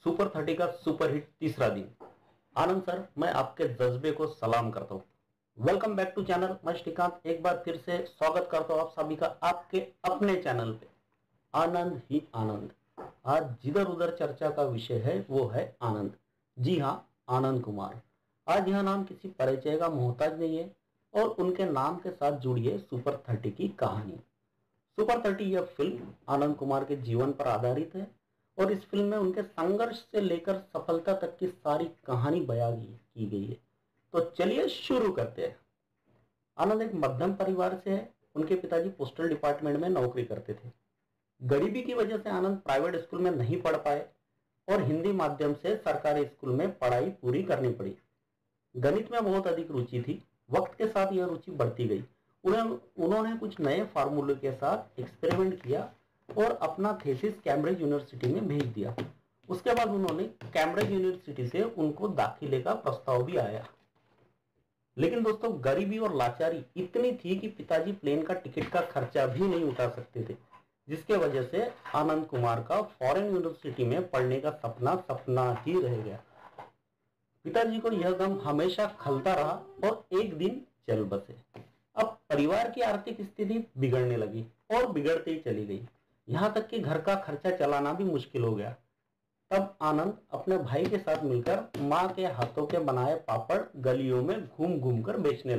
Super 30 का super hit तीसरा दिन। आनंद सर, मैं आपके जज्बे को सलाम करता हूँ। Welcome back to channel. मैं श्रीकांत एक बार फिर से स्वागत करता हूँ आप सभी का आपके अपने चैनल पे आनंद ही आनंद। आज जिधर उधर चर्चा का विषय है वो है आनंद। जी हाँ, आनंद कुमार। आज यह नाम किसी परिचय का मोहताज नहीं है और उनके नाम के साथ जुड़ी है सुपर 30 की कहानी। सुपर 30 यह फिल्म आनंद कुमार के जीवन पर आधारित है और इस फिल्म में उनके संघर्ष से लेकर सफलता तक की सारी कहानी बयां की गई है। तो चलिए शुरू करते हैं। आनंद एक मध्यम परिवार से है। उनके पिताजी पोस्टल डिपार्टमेंट में नौकरी करते थे। गरीबी की वजह से आनंद प्राइवेट स्कूल में नहीं पढ़ पाए और हिंदी माध्यम से सरकारी स्कूल में पढ़ाई पूरी करनी पड़ी। गणित में बहुत अधिक रुचि थी। वक्त के साथ यह रुचि बढ़ती गई। उन्होंने कुछ नए फार्मूले के साथ एक्सपेरिमेंट किया और अपना थीसिस कैम्ब्रिज यूनिवर्सिटी में भेज दिया। उसके बाद उन्होंने कैम्ब्रिज यूनिवर्सिटी से उनको दाखिले का प्रस्ताव भी आया। लेकिन दोस्तों, गरीबी और लाचारी इतनी थी कि पिताजी प्लेन का टिकट का खर्चा भी नहीं उठा सकते थे, जिसके वजह से आनंद कुमार का फॉरेन यूनिवर्सिटी में पढ़ने का सपना सपना ही रह गया। पिताजी को यह गम हमेशा खलता रहा और एक दिन चल बसे। अब परिवार की आर्थिक स्थिति बिगड़ने लगी और बिगड़ते ही चली गई। यहां तक कि घर का खर्चा चलाना भी मुश्किल हो गया। तब आनंद अपने भाई के साथ मिलकर मां के हाथों के बनाए पापड़ गलियों में घूम घूम कर बेचने